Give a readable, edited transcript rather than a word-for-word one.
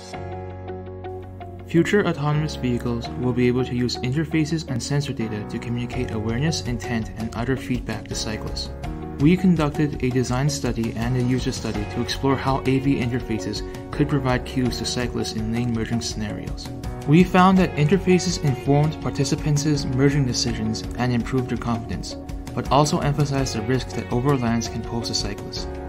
Future autonomous vehicles will be able to use interfaces and sensor data to communicate awareness, intent, and other feedback to cyclists. We conducted a design study and a user study to explore how AV interfaces could provide cues to cyclists in lane merging scenarios. We found that interfaces informed participants' merging decisions and improved their confidence, but also emphasized the risk that over-reliance can pose to cyclists.